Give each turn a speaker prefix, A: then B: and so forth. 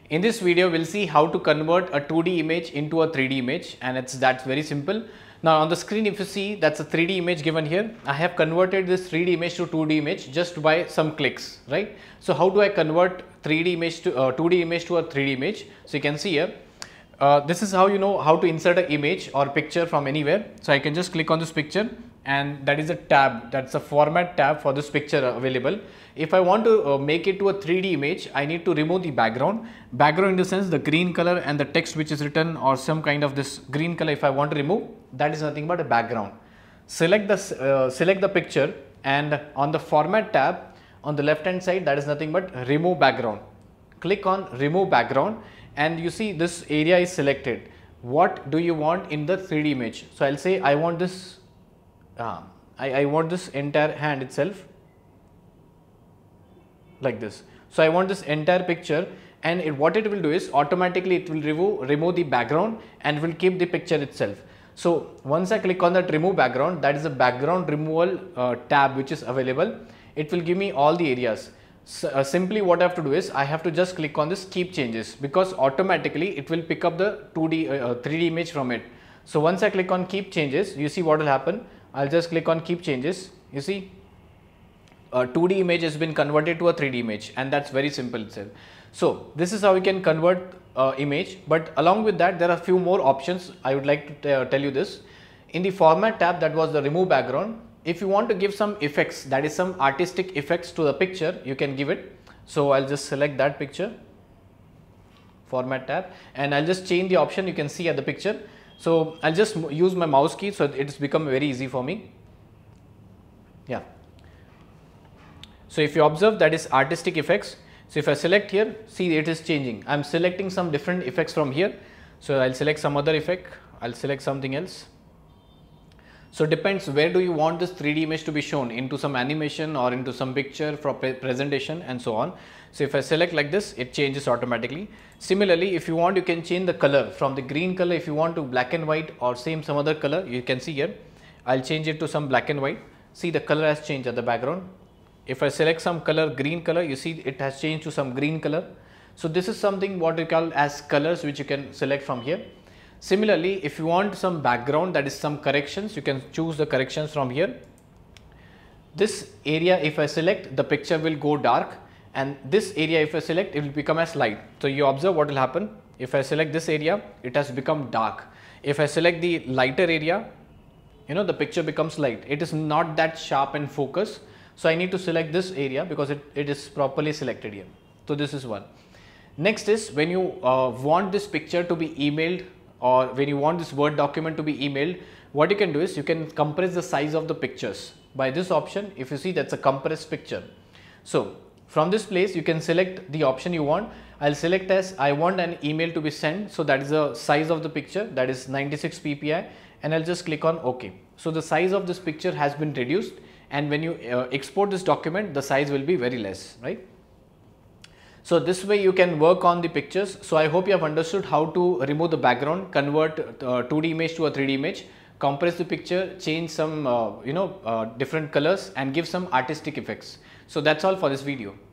A: In this video, we'll see how to convert a 2D image into a 3D image, and that's very simple. Now on the screen, if you see, that's a 3D image given here. I have converted this 3D image to 2D image just by some clicks, right? So how do I convert 3D image to 2D image to a 3D image? So you can see here, this is how you know how to insert an image or picture from anywhere. So I can just click on this picture, and that is a tab, that's a format tab for this picture available. If I want to make it to a 3D image, I need to remove the background in the sense the green color and the text which is written, or some kind of this green color. If I want to remove, that is nothing but a background. Select the picture, and on the format tab on the left hand side, that is nothing but remove background. Click on remove background, and you see this area is selected. What do you want in the 3D image? So I'll say I want this I want this entire hand itself like this. So I want this entire picture, and what it will do is automatically it will remove the background and will keep the picture itself. So once I click on that remove background, that is a background removal tab which is available. It will give me all the areas. So, simply what I have to do is I have to just click on this keep changes, because automatically it will pick up the 3D image from it. So once I click on keep changes, you see what will happen. I'll just click on keep changes. You see, a 2D image has been converted to a 3D image, and that's very simple itself. So this is how we can convert image, but along with that there are a few more options. I would like to tell you this. In the format tab, that was the remove background. If you want to give some effects, that is some artistic effects to the picture, you can give it. So I'll just select that picture, format tab, and I'll just change the option. You can see at the picture. So I'll just use my mouse key, so it's become very easy for me. Yeah. So if you observe, that is artistic effects. So if I select here, see it is changing. I'm selecting some different effects from here. So I'll select some other effect. I'll select something else. So it depends where do you want this 3D image to be shown, into some animation or into some picture for presentation and so on. So if I select like this, it changes automatically. Similarly, if you want, you can change the color from the green color if you want to black and white, or some other color. You can see here, I'll change it to some black and white. See, the color has changed at the background. If I select some color, green color, you see it has changed to some green color. So this is something what we call as colors, which you can select from here. Similarly, if you want some background, that is some corrections, you can choose the corrections from here. This area, if I select, the picture will go dark, and this area, if I select, it will become as light. So you observe what will happen. If I select this area, it has become dark. If I select the lighter area, you know, the picture becomes light. It is not that sharp and focused. So I need to select this area because it is properly selected here. So this is one. Next is when you want this picture to be emailed, or when you want this Word document to be emailed, what you can do is you can compress the size of the pictures by this option. If you see, that's a compressed picture. So from this place, you can select the option you want. I'll select as I want an email to be sent. So that is the size of the picture, that is 96 ppi, and I'll just click on OK. So the size of this picture has been reduced, and when you export this document, the size will be very less, right? So this way you can work on the pictures. So I hope you have understood how to remove the background, convert 2D image to a 3D image, compress the picture, change some different colors, and give some artistic effects. So that's all for this video.